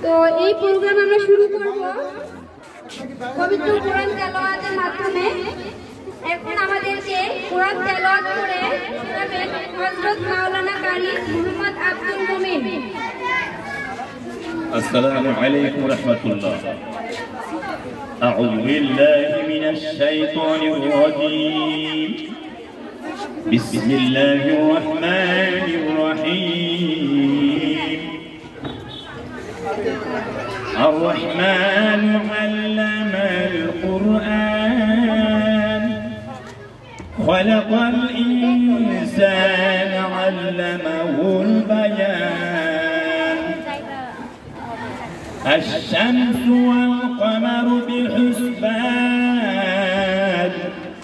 তো এই প্রোগ্রাম আমরা শুরু করব পবিত্র কোরআন তেলাওয়াতের মাধ্যমে। এখন আমাদেরকে কোরআন তেলাওয়াত করে শোনাবেন হযরত মাওলানা কারি মুহাম্মদ আব্দুল মুমিন। আসসালামু আলাইকুম ওয়া রাহমাতুল্লাহ। আউযু বিল্লাহি মিনাশ শাইতানির রাজীম। বিসমিল্লাহির রাহমানির রাহিম। الرحمن علم القرآن خلق الإنسان علمه البيان الشمس والقمر بحسبان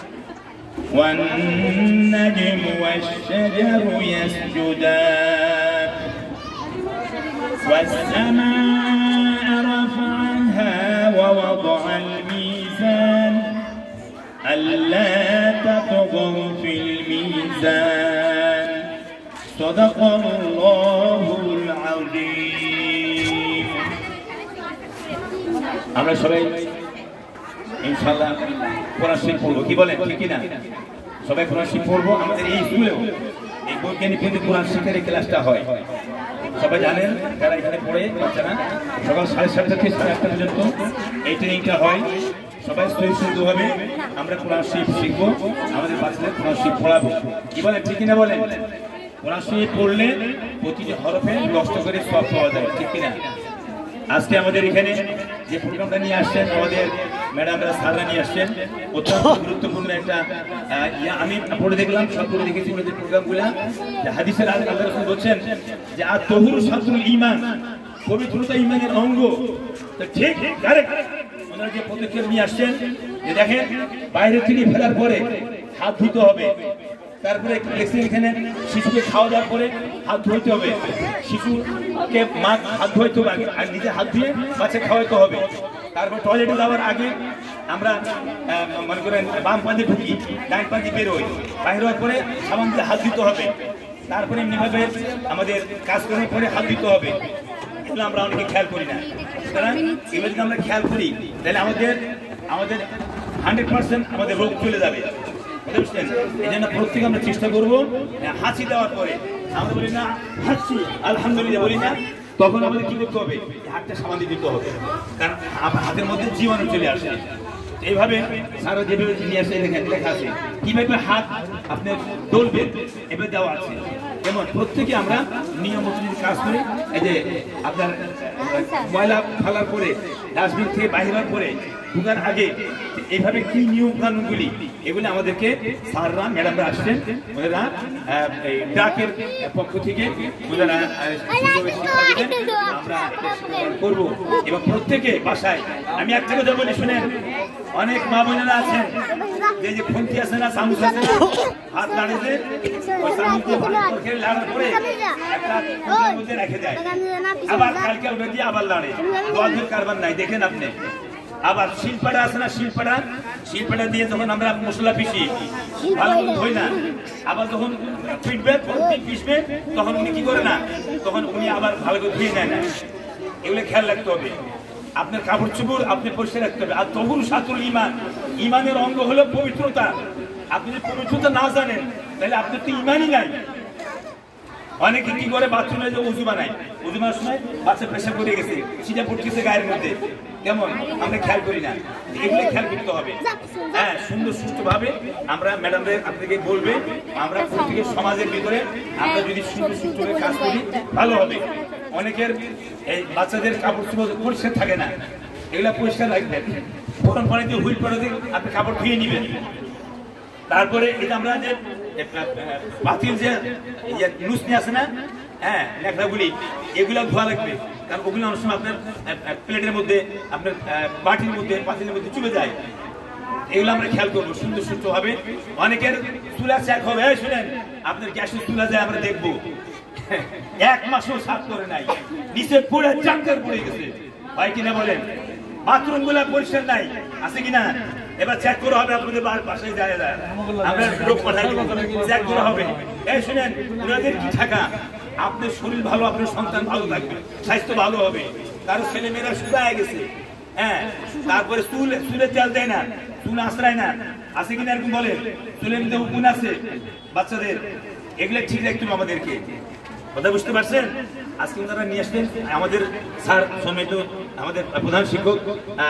والنجم والشجر يسجدان والسماء رفعها ووضع الميزان ألا تطغوا في الميزان صدق الله العظيم. আমরা সবাই ইনশাআল্লাহ কোরআন শরীফ পড়ব, কি বলেন ঠিক কিনা? সবাই কোরআন শরীফ পড়ব। আমাদের এই স্কুলেও এই বৈজ্ঞানিক কিন্তু কোরআন শরীফের এই ক্লাসটা হয়। সবাই জানেন যারা এখানে পড়ে বাচ্চারা, সকাল 7:30 থেকে 8:30 পর্যন্ত এই ট্রেনিংটা হয়। সবাই সুন্দরভাবে আমরা কোরআন শরীফ শিখবো, আমাদের বাচ্চাদের কোরআন শরীফ পড়াবো, কি বলেন ঠিক কিনা? বলেন কোরআন শরীফ পড়লে প্রতিটি হরফে 10টা করে সওয়াব পাওয়া যায়, ঠিক কিনা? আজকে আমাদের এখানে যে প্রোগ্রামটা নিয়ে আসছেন আমাদের ম্যাডামরা, স্যাররা নিয়ে আসছেন, অত্যন্ত গুরুত্বপূর্ণ একটা আমি পড়ে দেখলাম, সব পড়ে দেখেছি ওদের প্রোগ্রামগুলো। হাদিসের আল্লাহ রাসূল বলছেন যে আত-তাহুরু শাতরুল ঈমান, পবিত্রতা ঈমানের অঙ্গ। তো ঠিক কারেক্ট ওনারা যে পদক্ষেপ নিয়ে আসছেন, যে দেখেন বাইরে থেকে ফেরার পরে হাত ধুতে হবে, তারপরে এখানে শিশুকে খাওয়া দাওয়ার পরে হাত ধুইতে হবে, শিশুকে মা হাত ধুইতে হবে আর নিজে হাত ধুয়ে বাচ্চা খাওয়াইতে হবে। তারপর টয়লেটে যাওয়ার আগে আমরা মনে করেন বাম পাঞ্জে ঢুকি, ডান পাঞ্জে বেরোই, বাইরে হওয়ার পরে সাবান দিয়ে হাত দিতে হবে। তারপরে এমনিভাবে আমাদের কাজ করার পরে হাত দিতে হবে। এগুলো আমরা অনেকে খেয়াল করি না। সুতরাং এগুলো যদি আমরা খেয়াল করি তাহলে আমাদের 100% আমাদের রোগ চলে যাবে, বুঝছেন? এই জন্য প্রত্যেকে আমরা চেষ্টা করবো হাসি দেওয়ার পরে আমরা বলি না হাসি আলহামদুলিল্লাহ বলি না, তখন আমাদের কি করতে হবে? হাতটা সাবান দিয়ে দিতে হবে, কারণ হাতের মধ্যে জীবাণু চলে আসে। এইভাবে সারা যেভাবে নিয়ে আসে লেখা আছে কিভাবে হাত আপনার ডলবেন, এভাবে দেওয়া আছে। যেমন প্রত্যেকে আমরা নিয়ম মতো যদি কাজ করি, এই যে আপনার ময়লা ফেলার পরে ডাস্টবিন থেকে বাইরে হওয়ার পরে ঢুকার আগে এইভাবে কি নিয়ম কানুনগুলি, এগুলি আমাদেরকে স্যাররা ম্যাডামরা আসছেন, ওনারা ডাকের পক্ষ থেকে ওনারা আমরা করবো। এবং প্রত্যেকে বাসায় আমি একটা কথা বলি শুনেন, অনেক মা বোনেরা আছেন যে খুন্তি আছে না, চামচ আছে না, হাত লাড়েছে, ওই চামচ দিয়ে লাড়ার পরে একটা মধ্যে রেখে দেয়, আবার কালকে ওটা দিয়ে আবার লাড়ে, দোয়াদের কারবার নাই। দেখেন আপনি আবার শিলপাটা আছে না, শিলপাটা দিয়ে যখন আমরা মশলা পিসি ভালো হই না, আবার যখন পিসবে তখন উনি কি করে না, তখন উনি আবার ভালো করে ধুয়ে নেয় না। এগুলো খেয়াল রাখতে হবে। আপনার কাপড় চোপড় আপনি পরিষ্কার রাখতে হবে। আর তাহুরু শাতরুল ঈমান, ঈমানের অঙ্গ হলো পবিত্রতা। আপনি যদি পবিত্রতা না জানেন তাহলে আপনার তো ঈমানই নাই। অনেকে কি করে বাথরুমে যে উজু বানায়, উজু বানার সময় বাচ্চা পেশাব করে গেছে, সেটা পড়তেছে গায়ের মধ্যে, কেমন আমরা খেয়াল করি না। এগুলো খেয়াল করতে হবে। হ্যাঁ, সুন্দর সুষ্ঠুভাবে আমরা ম্যাডামরা আপনাকে বলবে, আমরা প্রত্যেকের সমাজের ভিতরে আমরা যদি সুন্দর সুষ্ঠুভাবে কাজ করি ভালো হবে। অনেকের এই বাচ্চাদের কাপড় চোপড় পরিষ্কার থাকে না, এগুলা পরিষ্কার রাখবেন। গরম পানি দিয়ে হুইল করে দিয়ে আপনি কাপড় ধুয়ে নেবেন। তারপরে এটা আমরা যে বাতিল যে লুসনি আছে না, হ্যাঁ লেখাগুলি, এগুলো ধোয়া লাগবে, কারণ ওগুলো অনেক সময় আপনার প্লেটের মধ্যে, আপনার বাটির মধ্যে, পাতিলের মধ্যে চলে যায়। এগুলো আমরা খেয়াল করবো সুন্দর সুস্থ হবে। অনেকের চুলা চেক হবে, শুনেন আপনার গ্যাসের চুলা যায় আমরা দেখবো 1 মাসও সাফ করে নাই, নিচে পুরো চাঙ্কার পড়ে গেছে, হয় কিনা বলেন? বাথরুম গুলা পরিষ্কার নাই, আছে কিনা? এবার চেক করা হবে, আপনাদের বাসায় যায় আমরা লোক পাঠাই চেক করা হবে। এই শুনেন, ওনাদের কি থাকা, আপনার শরীর ভালো, আপনার সন্তান ভালো থাকবে, স্বাস্থ্য ভালো হবে। কারো ছেলে মেয়েরা শুকায় গেছে, হ্যাঁ, তারপরে চুলে তেল দেয় না, চুল আশ্রয় না, আছে কিনা এরকম বলে, চুলের মধ্যে উকুন আছে বাচ্চাদের, এগুলো ঠিক রাখতে হবে আমাদেরকে। কথা বুঝতে পারছেন? আজকে ওনারা নিয়ে আসবেন আমাদের স্যার সমেত, আমাদের প্রধান শিক্ষক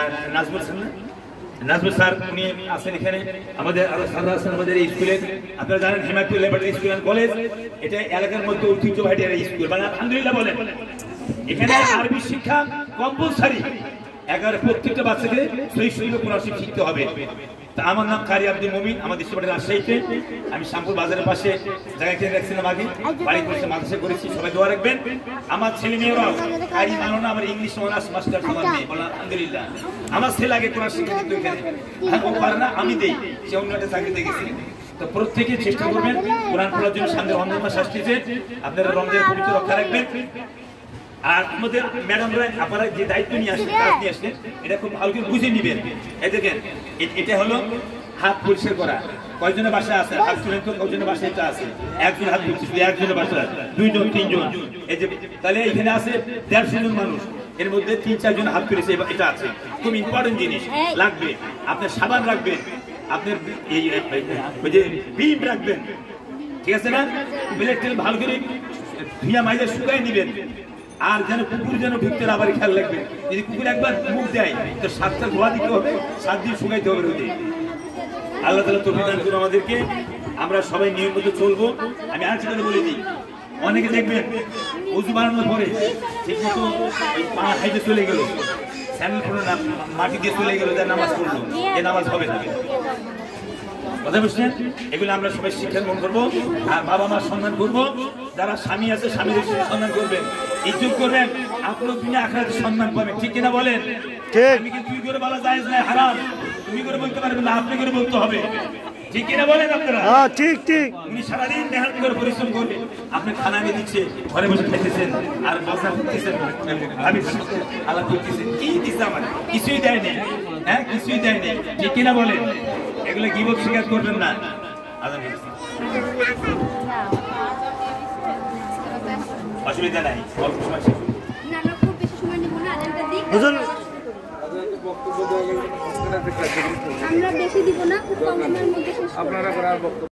নাজমুল স্যার, উনি আছেন এখানে, আমাদের আরো স্যাররা আছেন আমাদের এই স্কুলে। আপনারা জানেন Hemayetul laboratory school and college, এটা এলাকার মধ্যে ঐতিহ্যবাহী স্কুল, মানে আলহামদুলিল্লাহ বলেন। এখানে আরবি শিক্ষা কম্পালসারি, একেবারে প্রত্যেকটা বাচ্চাকে সহি সহিভাবে কোরআন শিখতে হবে। তা আমার নাম কারি আব্দুল মুমিন, আমাদের দেশে রাজশাহীতে, আমি শ্যামপুর বাজারের পাশে জায়গা কিনে রাখছিলাম আগে, বাড়ি করেছে, মাদ্রাসা করেছি, সবাই দোয়া রাখবেন। আমার ছেলে মেয়েরাও কারি মানো না, আমার ইংলিশ অনার্স মাস্টার সমান নেই, আলহামদুলিল্লাহ। আমার ছেলে আগে কোরআন শিখে দিত এখানে, ও পারে না, আমি দেই, সে অন্য একটা চাকরিতে গেছি। তো প্রত্যেকে চেষ্টা করবেন কোরআন পড়ার জন্য। সামনে রমজান মাস আসতেছে, আপনারা রমজানের পবিত্র রক্ষা রাখবেন। আর আমাদের ম্যাডামরা আপনারা যে দায়িত্ব নিয়ে আসেন, কাজ নিয়ে আসেন, এটা খুব ভালো করে বুঝে নিবেন। এই দেখেন, এটা হলো হাত পরিষ্কার করা। কয়জনের বাসায় আছে হাত তুলেন তো, কয়জনের বাসায় এটা আছে, একজন হাত পরিষ্কার, একজনের বাসায় 2 জন 3 জন, এই যে তাহলে এখানে আছে 150 জন মানুষ, এর মধ্যে 3-4 জন হাত তুলেছে, এটা আছে। খুব ইম্পর্টেন্ট জিনিস লাগবে, আপনার সাবান রাখবেন, আপনার ওই যে বিম রাখবেন, ঠিক আছে না? ব্লেড তেল ভালো করে ধুইয়া মাইজা শুকাই নিবেন। আর যেন কুকুর যেন ঢুকতে না পারে খেয়াল রাখবেন। যদি কুকুর একবার মুখ দেয় তো 7টা ধোয়া দিতে হবে, 7 দিন শুকাইতে হবে রোদে। আল্লাহ তাআলা তৌফিক দান করুন আমাদেরকে, আমরা সবাই নিয়ম মতো চলবো। আমি আরেকটা কথা বলে দিই, অনেকে দেখবেন ওযু বানানোর পরে ঠিক মতো পা হাইতে চলে গেল, স্যান্ডেল পরে না মাটি দিয়ে চলে গেল, তার নামাজ পড়লো, এ নামাজ হবে না। কথা বুঝছেন? এগুলো আমরা সবাই শিক্ষা গ্রহণ করবো, আর বাবা মার সম্মান করবো। যারা স্বামী আছে স্বামীদের সম্মান করবেন, ইজ্জত করবেন, আপনার দুনিয়া আখিরাতে সম্মান পাবেন। ঠিক কিনা বলেন? আমি কি তুই করে বলা জায়েজ না, হারাম? তুমি করে বলতে পারবেন না, আপনি করে বলতে হবে। ঠিক কিনা বলেন আপনারা? হ্যাঁ, ঠিক ঠিক। উনি সারাদিন মেহনত করে পরিশ্রম করবে, আপনি খানা এনে দিচ্ছে, ঘরে বসে খাইতেছেন, আর বসা করতেছেন, ভাবি আলাপ করতেছেন, কি দিচ্ছে আমার? কিছুই দেয়নি, হ্যাঁ, কিছুই দেয়নি। ঠিক কিনা বলেন? এগুলো গীবত স্বীকার করবেন না। অসুবিধা নাই, অল্প সময় শেষ। আমরা বেশি দিব না, খুব কম সময়ের মধ্যে শেষ করব। আপনারা